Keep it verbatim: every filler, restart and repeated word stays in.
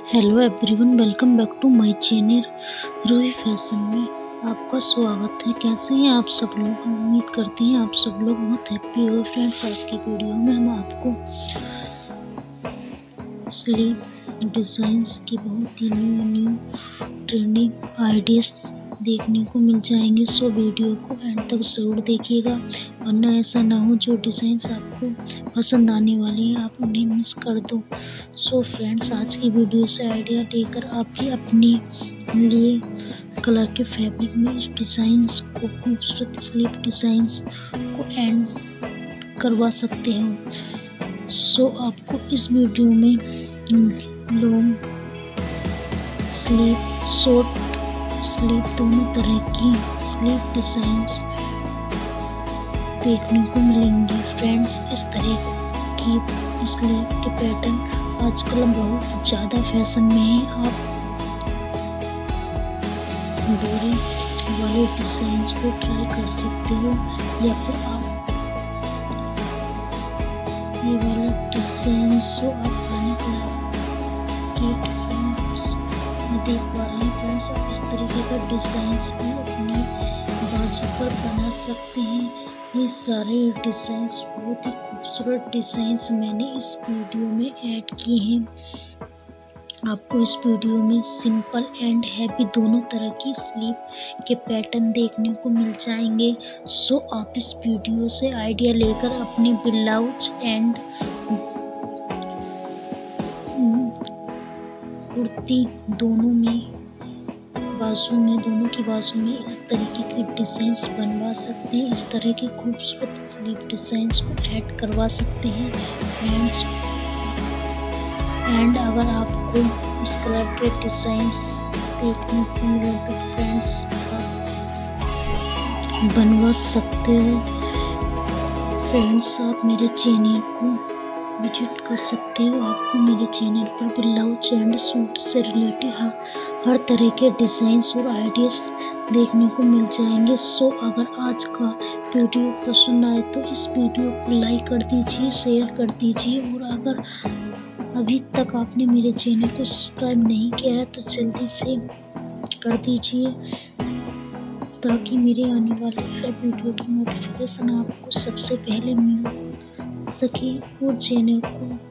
Hello everyone, welcome back to my channel Roohi fashion में आपका स्वागत है। कैसे हैं आप सब लोग? हम उम्मीद करते हैं आप सब लोग बहुत हैप्पी हो। फ्रेंड्स, आज की वीडियो में हम आपको स्लीव डिज़ाइंस की बहुत ही न्यू न्यू ट्रेंडिंग आइडियाज़ देखने को मिल जाएंगे। सो वीडियो को एंड तक ज़रूर देखिएगा, वरना ऐसा ना हो जो डिज़ाइंस आपको पसंद आने वाले हैं आप उन्हें मिस कर दो। सो फ्रेंड्स, आज की वीडियो से आइडिया लेकर आप भी अपने लिए कलर के फैब्रिक में इस डिज़ाइंस को, खूबसूरत स्लीव डिज़ाइंस को एंड करवा सकते हो। सो आपको इस वीडियो में लॉन्ग स्लीव, शॉर्ट स्लीव, दोनों तरह की स्लीव डिज़ाइंस देखने को मिलेंगे। फ्रेंड्स, इस तरह की स्लीव के पैटर्न आजकल बहुत ज़्यादा फैशन में है। आप डोरी वाले डिज़ाइंस को ट्राई कर सकते हो, या फिर आप ये वाला डिज़ाइन जो आप पुराने कलर के देख पा रहे हैं। फ्रेंड्स, आप इस तरीके का डिज़ाइंस भी अपने बाजू पर बना सकते हैं। ये सारे डिज़ाइंस बहुत ही खूबसूरत डिज़ाइंस मैंने इस वीडियो में ऐड किए हैं। आपको इस वीडियो में सिंपल एंड हैवी दोनों तरह की स्लीव के पैटर्न देखने को मिल जाएंगे। सो आप इस वीडियो से आइडिया लेकर अपने ब्लाउज एंड कुर्ती दोनों में, बाजू में, दोनों की बाजू में इस तरीके के डिज़ाइंस बनवा सकते हैं। इस तरह के खूबसूरत स्लीव डिज़ाइंस को ऐड करवा सकते हैं फ्रेंड्स। एंड अगर आपको इस कलर के डिज़ाइंस देखने को मिले तो फ्रेंड्स आप बनवा सकते हो। फ्रेंड्स, आप मेरे चैनल को विजिट कर सकते हो। आपको मेरे चैनल पर ब्लाउज एंड सूट से रिलेटेड हर, हर तरह के डिज़ाइंस और आइडियाज़ देखने को मिल जाएंगे। सो अगर आज का वीडियो पसंद आए तो इस वीडियो को लाइक कर दीजिए, शेयर कर दीजिए, और अगर अभी तक आपने मेरे चैनल को सब्सक्राइब नहीं किया है तो जल्दी से कर दीजिए, ताकि मेरे आने वाले हर वीडियो की नोटिफिकेशन आपको सबसे पहले मिल सके। और चैनल को